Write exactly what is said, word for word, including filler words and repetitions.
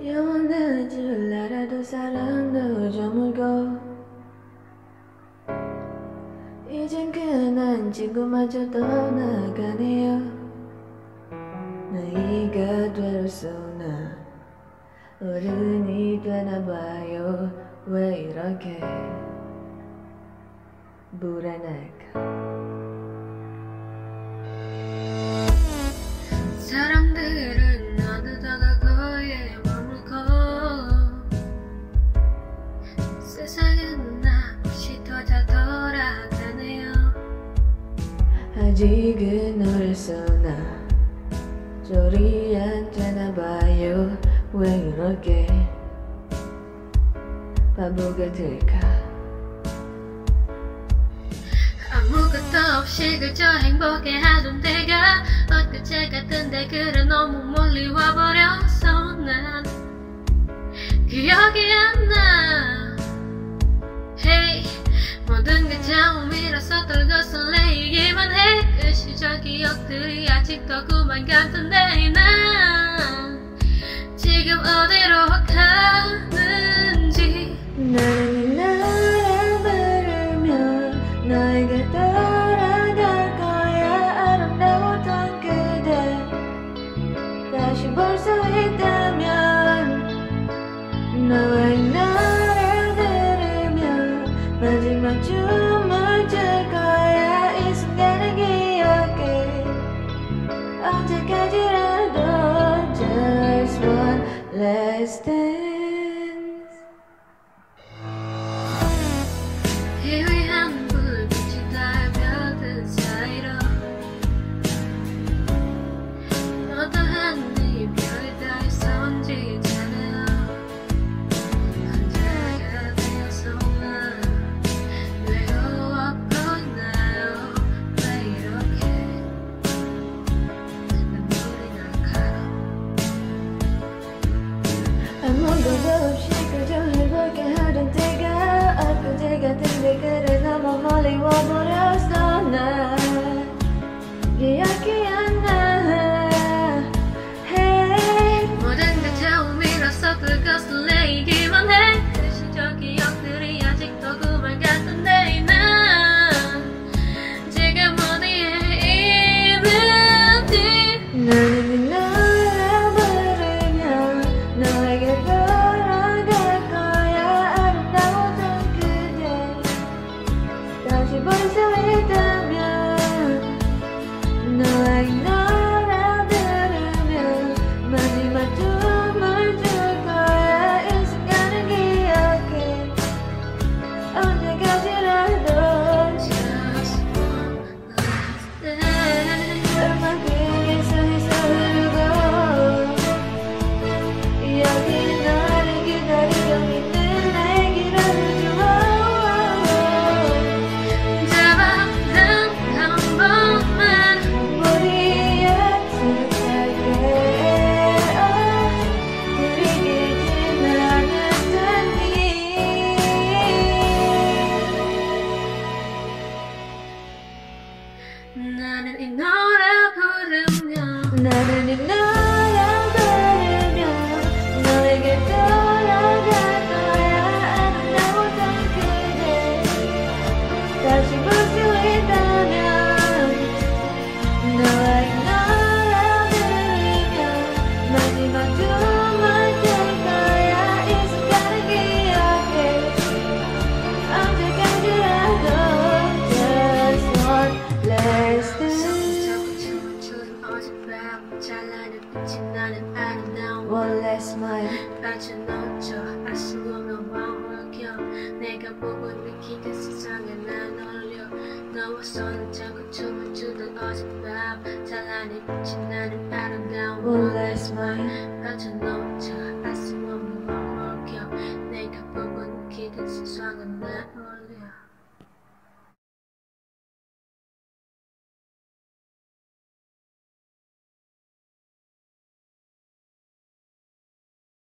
영원한 줄 알아도 사랑도 저물고 이젠 그난 친구마저 떠나가네요. 나이가 들어서 나 어른이 되나봐요. 왜 이렇게 불안할까? 사람들은 어느덧 거에 머물고 세상은 나 없이 더 잘 돌아가네요. 아직은 어려서 나 절이 안 되나봐요. 왜 이렇게 바보가 될까? 아무것도 없이 그저 행복해하던 때가 엊그제 같은데 그래 너무 멀리 와버려서 난 기억이 안 나. Hey, 모든 게 처음이라서 떨궈서 내기만 해. 그 시절 기억들이 아직도 그만 같은데 난 지금 어디로 가는지. 나는 이 나를 부르면 너에게 돌아갈 거야. 아름다웠던 그대 다시 볼 수 있다면 너와 이 나를 들으면 마지막 춤을 출 거야. 이 순간을 기억해 언제까지라도. Just one last dance. 희미한 불빛이 달벼든 사이로 어떠한 이별이 다 있었지잖아요. 혼자가 되어서만 외로웠고 있나요? 왜 이렇게 눈물이 날까요? 아무것도 없이 그저 해볼게 하던 때가 엊그제 같은데 그래 너무 멀리 와버렸어. 난 기억이 안 나. Hey, 모든 게 처음이라서 그것을 내기만 해. 그 시절 기억들이 아직도 그말 같은데 난 지금 어디에 있는지. 나는 이 너를 부르면 너에게 돌아갈 거야. 아름다웠던 그대 다시 볼 수 있다면 너와 이 노래 들으면 마지막 춤을 출 거야. 이 순간을 기억해 언제까지라도. Just one last dance. 음악에서 해서 흐르고 여기 너를 기다리고 있는 내게 들어줘. 잡아당 한 번만 우리 약속할게. 들이키진 않을 테니. 나는 이 노래 부르면 나는 이 노래 부르면 너에게 돌아갈 거야. 아름다웠던 그대 다시 볼 수 있다면 너와 이 노래 들으면 마지막 춤을 출 거야. 이 순간을 기억해 언제까지라도. Just one last dance. 춤을 추는 어젯밤 찬란한 빛이 나는 아름다운 one last smile. 빠져놓죠 알 수 없는 왕월경. 내가 보고 느낀 그 세상에 난 어울려. 너와 손을 잡고 춤을 추던 어젯밤 찬란한 빛이 나는 아름다운 one last smile. 빠져놓죠 알 수